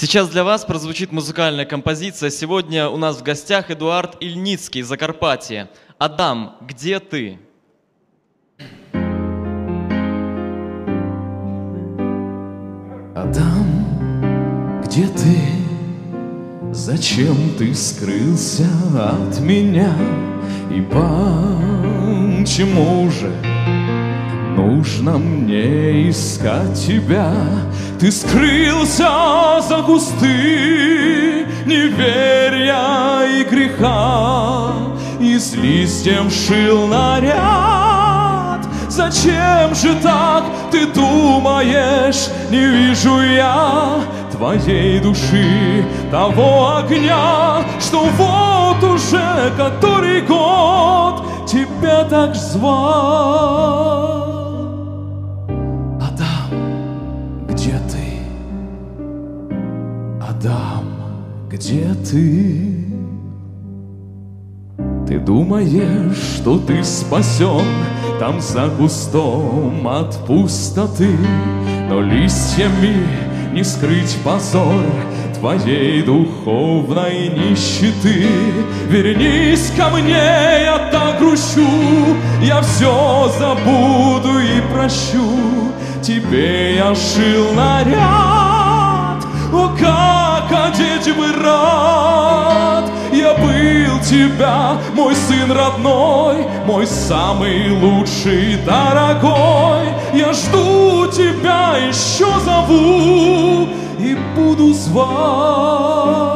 Сейчас для вас прозвучит музыкальная композиция. Сегодня у нас в гостях Эдуард Ильницкий, Закарпатье. «Адам, где ты?» Адам, где ты? Зачем ты скрылся от меня? И почему же нужно мне искать тебя? Ты скрылся за кусты неверия и греха, и с листьем шил наряд. Зачем же так ты думаешь? Не вижу я твоей души, того огня, что вот уже который год тебя так звал. Адам, где ты? Адам, где ты? Ты думаешь, что ты спасен там за кустом от пустоты, но листьями не скрыть позор твоей духовной нищеты. Вернись ко мне, я так грущу, я все забуду и прощу. Тебе я шил наряд, о, как одеть бы рад. Я был тебя, мой сын родной, мой самый лучший, дорогой. Я жду тебя, еще зову и буду звать.